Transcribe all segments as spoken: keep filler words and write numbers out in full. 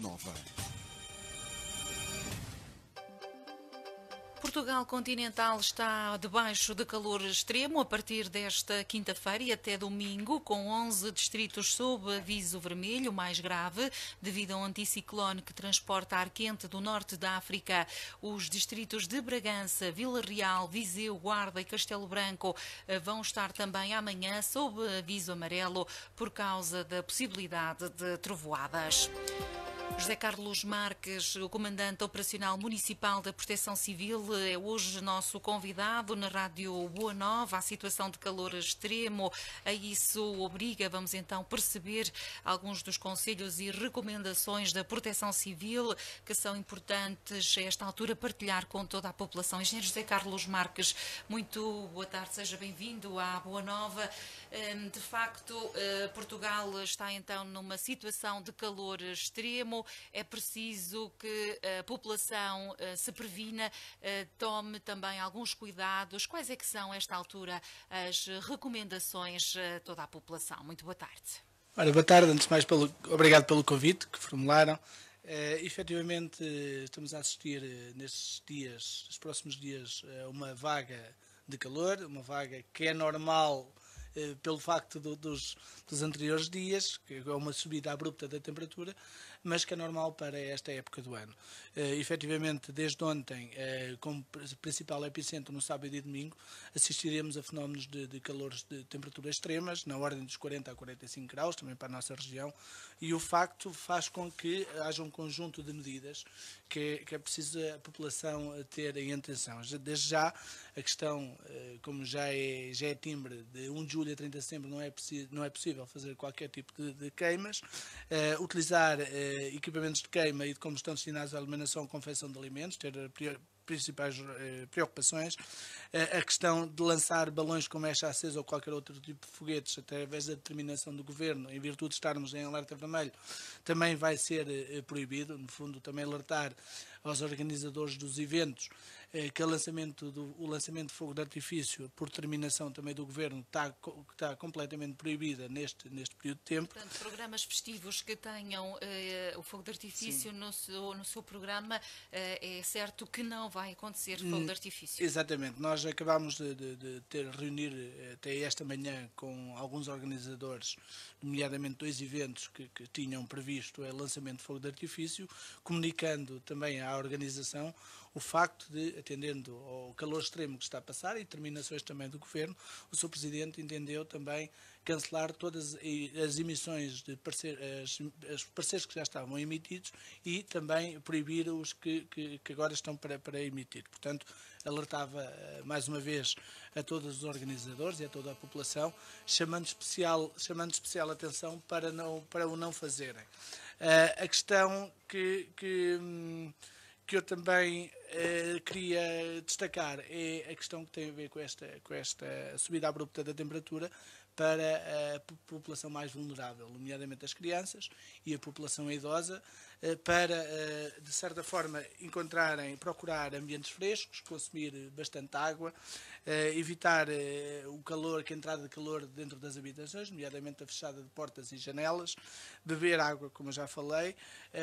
Nova. Portugal continental está debaixo de calor extremo a partir desta quinta-feira e até domingo, com onze distritos sob aviso vermelho, mais grave, devido ao anticiclone que transporta ar quente do norte da África. Os distritos de Bragança, Vila Real, Viseu, Guarda e Castelo Branco vão estar também amanhã sob aviso amarelo por causa da possibilidade de trovoadas. José Carlos Marques, o Comandante Operacional Municipal da Proteção Civil, é hoje nosso convidado na Rádio Boa Nova. A situação de calor extremo, a isso obriga, vamos então perceber alguns dos conselhos e recomendações da Proteção Civil que são importantes a esta altura partilhar com toda a população. Engenheiro José Carlos Marques, muito boa tarde, seja bem-vindo à Boa Nova. De facto, Portugal está então numa situação de calor extremo. É preciso que a população se previna, tome também alguns cuidados. Quais é que são, a esta altura, as recomendações a toda a população? Muito boa tarde. Ora, boa tarde, antes de mais, pelo, obrigado pelo convite que formularam. Uh, efetivamente, estamos a assistir uh, nestes dias, nos próximos dias, a uh, uma vaga de calor, uma vaga que é normal uh, pelo facto do, dos, dos anteriores dias, que é uma subida abrupta da temperatura, mas que é normal para esta época do ano. Uh, efetivamente, desde ontem, uh, como principal epicentro no sábado e domingo, assistiremos a fenómenos de, de calores de temperaturas extremas, na ordem dos quarenta a quarenta e cinco graus, também para a nossa região, e o facto faz com que haja um conjunto de medidas que é, que é preciso a população ter em atenção. Desde já, a questão, uh, como já é, já é timbre, de um de julho a trinta de setembro não é, possi não é possível fazer qualquer tipo de, de queimas, uh, utilizar uh, equipamentos de queima e de combustão destinados à eliminação e confecção de alimentos, ter principais eh, preocupações, eh, a questão de lançar balões com mecha acesa ou qualquer outro tipo de foguetes através da determinação do Governo, em virtude de estarmos em alerta vermelho, também vai ser eh, proibido. No fundo, também alertar aos organizadores dos eventos eh, que o lançamento, do, o lançamento de fogo de artifício, por determinação também do Governo, está, está completamente proibida neste, neste período de tempo. Portanto, programas festivos que tenham eh, o fogo de artifício no seu, no seu programa, eh, é certo que não vai acontecer fogo de artifício. Exatamente. Nós acabámos de, de, de ter reunir até esta manhã com alguns organizadores, nomeadamente dois eventos que, que tinham previsto o lançamento de fogo de artifício, comunicando também à organização o facto de, atendendo ao calor extremo que está a passar e determinações também do Governo, o seu Presidente entendeu também cancelar todas as emissões de parceiros, as parceiros que já estavam emitidos e também proibir os que, que, que agora estão para, para emitir. Portanto, alertava mais uma vez a todos os organizadores e a toda a população, chamando especial, chamando especial atenção para, não, para o não fazerem. Uh, a questão que, que, que eu também uh, queria destacar é a questão que tem a ver com esta, com esta subida abrupta da temperatura para a população mais vulnerável, nomeadamente as crianças e a população idosa, para, de certa forma, encontrarem, procurar ambientes frescos, consumir bastante água, evitar o calor, que a entrada de calor dentro das habitações, nomeadamente a fechada de portas e janelas, beber água, como eu já falei,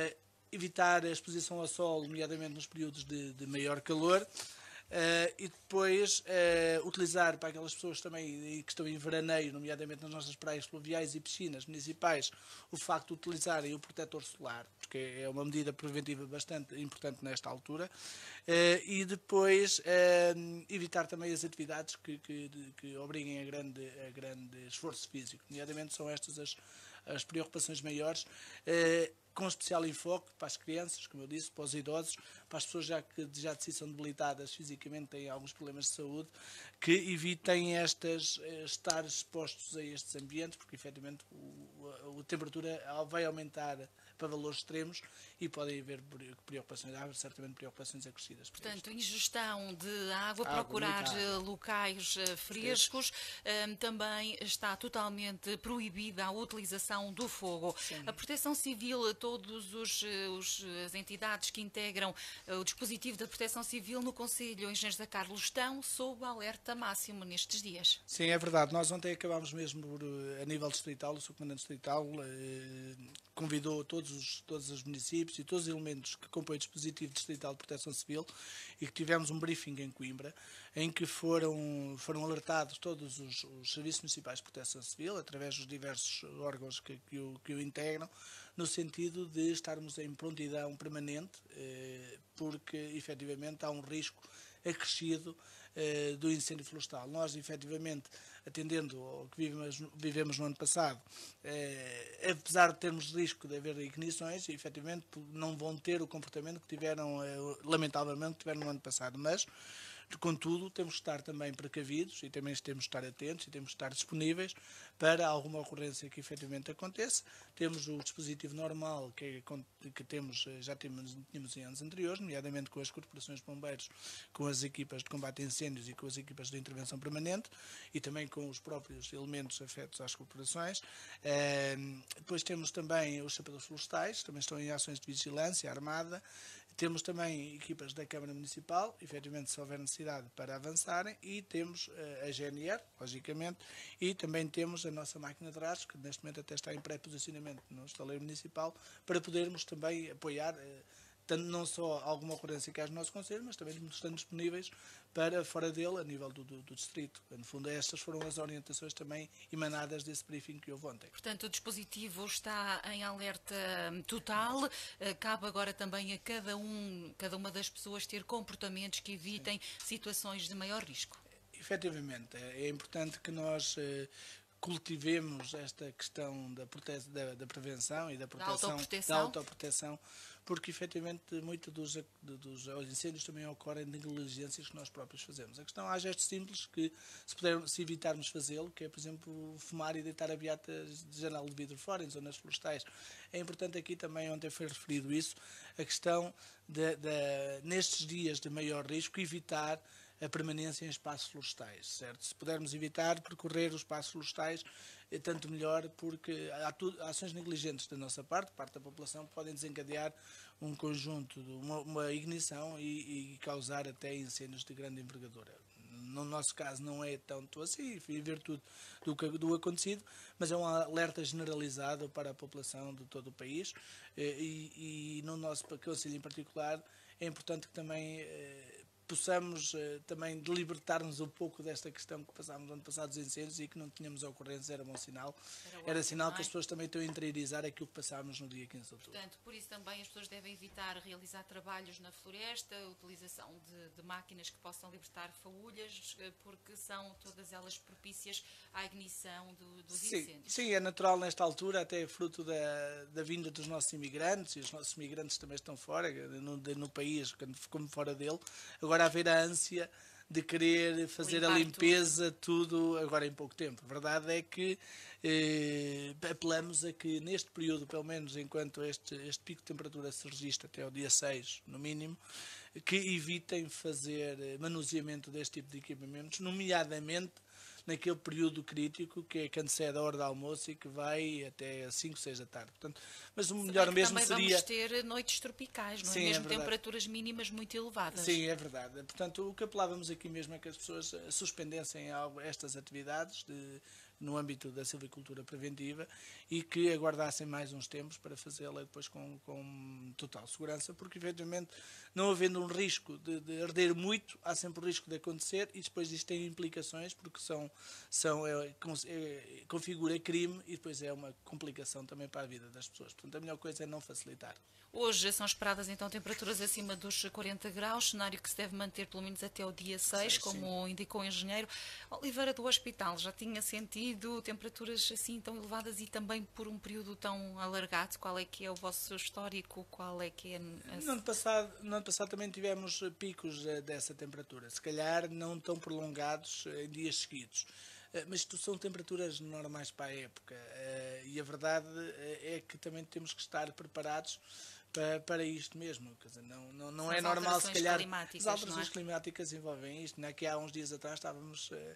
evitar a exposição ao sol, nomeadamente nos períodos de, de maior calor, Uh, e depois uh, utilizar para aquelas pessoas também que estão em veraneio, nomeadamente nas nossas praias fluviais e piscinas municipais, o facto de utilizarem o protetor solar, porque é uma medida preventiva bastante importante nesta altura, uh, e depois uh, evitar também as atividades que, que, de, que obriguem a grande, a grande esforço físico, nomeadamente são estas as, as preocupações maiores, uh, com especial enfoque para as crianças, como eu disse, para os idosos, para as pessoas já que já de si são debilitadas fisicamente, têm alguns problemas de saúde, que evitem estas, estar expostos a estes ambientes, porque efetivamente o, a, a temperatura vai aumentar para valores extremos e podem haver preocupações, há certamente preocupações acrescidas. Portanto, ingestão de água, água procurar água. locais frescos, um, também está totalmente proibida a utilização do fogo. Sim. A Proteção Civil, todas as entidades que integram o dispositivo da Proteção Civil no Conselho, Engenheiro José Carlos, estão sob alerta máximo nestes dias. Sim, é verdade. Nós ontem acabámos mesmo, por, a nível distrital, o seu comandante distrital, eh, convidou todos os, todos os municípios e todos os elementos que compõem o dispositivo distrital de proteção civil e que tivemos um briefing em Coimbra, em que foram, foram alertados todos os, os serviços municipais de proteção civil, através dos diversos órgãos que, que, o, que o integram, no sentido de estarmos em prontidão permanente, eh, porque efetivamente há um risco acrescido eh, do incêndio florestal. Nós, efetivamente, atendendo ao que vivemos, vivemos no ano passado, eh, apesar de termos risco de haver ignições, efetivamente não vão ter o comportamento que tiveram, eh, lamentavelmente, que tiveram no ano passado, mas contudo, temos que estar também precavidos e também temos que estar atentos e temos que estar disponíveis para alguma ocorrência que efetivamente aconteça. Temos o dispositivo normal que, que temos, já tínhamos, tínhamos em anos anteriores, nomeadamente com as corporações de bombeiros, com as equipas de combate a incêndios e com as equipas de intervenção permanente e também com os próprios elementos afetos às corporações. Depois temos também os sapadores florestais, também estão em ações de vigilância armada. Temos também equipas da Câmara Municipal, efetivamente se houver necessidade para avançarem, e temos uh, a G N R, logicamente, e também temos a nossa máquina de rastro, que neste momento até está em pré-posicionamento no estaleiro municipal, para podermos também apoiar, uh, tanto não só alguma ocorrência que há no nosso concelho, mas também estando disponíveis para fora dele, a nível do, do, do distrito. No fundo, estas foram as orientações também emanadas desse briefing que houve ontem. Portanto, o dispositivo está em alerta total. Cabe agora também a cada, um, cada uma das pessoas ter comportamentos que evitem Sim. situações de maior risco. Efetivamente, é importante que nós cultivemos esta questão da, da, da prevenção e da proteção, da autoproteção, da autoproteção porque efetivamente muitos dos, dos incêndios também ocorrem de negligências que nós próprios fazemos. A questão, há gestos simples que, se, puder, se evitarmos fazê-lo, que é, por exemplo, fumar e deitar a beata de janela de vidro fora, em zonas florestais. É importante aqui também, ontem foi referido isso, a questão de, de, nestes dias de maior risco, evitar a permanência em espaços florestais, certo? Se pudermos evitar percorrer os espaços florestais, é tanto melhor, porque há, tu, há ações negligentes da nossa parte, parte da população, podem desencadear um conjunto, de uma, uma ignição e, e causar até incêndios de grande envergadura. No nosso caso não é tanto assim, em virtude do, do acontecido, mas é um alerta generalizado para a população de todo o país e, e no nosso concelho em particular é importante que também possamos uh, também libertar-nos um pouco desta questão que passámos no ano passado dos incêndios e que não tínhamos ocorrências, era bom sinal. Era, era sinal que as pessoas também estão a interiorizar aquilo que passámos no dia quinze de outubro. Portanto, por isso também as pessoas devem evitar realizar trabalhos na floresta, a utilização de, de máquinas que possam libertar faúlhas, porque são todas elas propícias à ignição do, dos sim, incêndios. Sim, é natural nesta altura, até fruto da, da vinda dos nossos imigrantes, e os nossos imigrantes também estão fora, no, no país, como fora dele. Agora haver a ânsia de querer fazer Limpar a limpeza, tudo. tudo agora em pouco tempo. A verdade é que eh, apelamos a que neste período, pelo menos enquanto este, este pico de temperatura se registra até ao dia seis, no mínimo, que evitem fazer manuseamento deste tipo de equipamentos, nomeadamente naquele período crítico que é que antecede a hora do almoço e que vai até às cinco, seis da tarde. Portanto, mas o melhor mesmo também seria... vamos ter noites tropicais, não é? Sim, Mesmo é temperaturas mínimas muito elevadas. Sim, é verdade. Portanto, o que apelávamos aqui mesmo é que as pessoas suspendessem estas atividades de, no âmbito da silvicultura preventiva e que aguardassem mais uns tempos para fazê-la depois com, com total segurança, porque efetivamente, não havendo um risco de, de arder muito, há sempre o risco de acontecer e depois isto tem implicações, porque são, são, é, é, configura crime e depois é uma complicação também para a vida das pessoas. Portanto, a melhor coisa é não facilitar. Hoje são esperadas então temperaturas acima dos quarenta graus, cenário que se deve manter pelo menos até o dia seis, sim, como sim. indicou o engenheiro. Oliveira, do hospital, já tinha sentido temperaturas assim tão elevadas e também por um período tão alargado? Qual é que é o vosso histórico? Qual é que é a... no, ano passado, no ano passado também tivemos picos dessa temperatura, se calhar não tão prolongados em dias seguidos. Mas isto são temperaturas normais para a época e a verdade é que também temos que estar preparados para, para isto mesmo. Quer dizer, não, não, não é normal, se calhar, as alterações climáticas envolvem isto. Aqui há uns dias atrás estávamos,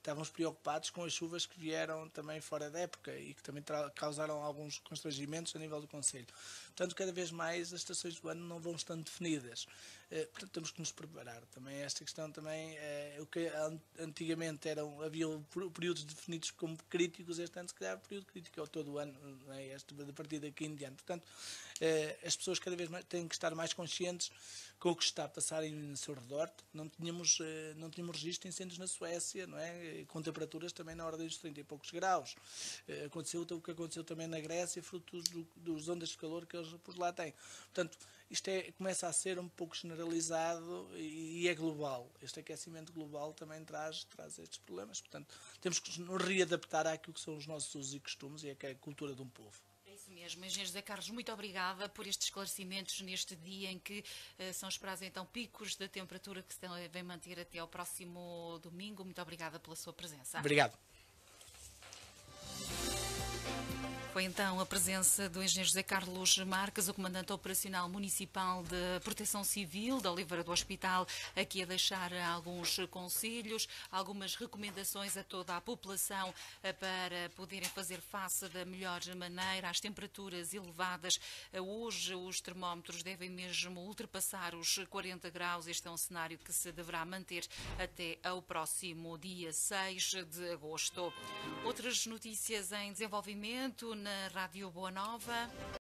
estávamos preocupados com as chuvas que vieram também fora da época e que também causaram alguns constrangimentos a nível do Conselho. Portanto, cada vez mais as estações do ano não vão estando definidas. Portanto, temos que nos preparar. Também esta questão também, o que antigamente eram, havia períodos definidos como críticos, este ano se calhar o período crítico é todo o ano, não é? Este, a partir daqui em diante. Portanto, as pessoas cada vez mais têm que estar mais conscientes com o que está a passar em seu redor. Não tínhamos, não tínhamos registro de incêndios na Suécia, não é? Com temperaturas também na ordem dos trinta e poucos graus. Aconteceu o que aconteceu também na Grécia, fruto dos, dos ondas de calor que eles por lá têm. Portanto, isto é, começa a ser um pouco generalizado e, e é global. Este aquecimento global também traz, traz estes problemas. Portanto, temos que nos readaptar àquilo que são os nossos usos e costumes e a cultura de um povo. É isso mesmo. Engenheiro José Carlos, muito obrigada por estes esclarecimentos neste dia em que uh, são esperados então picos de temperatura que se devem manter até ao próximo domingo. Muito obrigada pela sua presença. Obrigado. Foi então a presença do engenheiro José Carlos Marques, o comandante operacional municipal de Proteção Civil da Oliveira do Hospital, aqui a deixar alguns conselhos, algumas recomendações a toda a população para poderem fazer face da melhor maneira às temperaturas elevadas. Hoje os termómetros devem mesmo ultrapassar os quarenta graus. Este é um cenário que se deverá manter até ao próximo dia seis de agosto. Outras notícias em desenvolvimento na Rádio Boa Nova.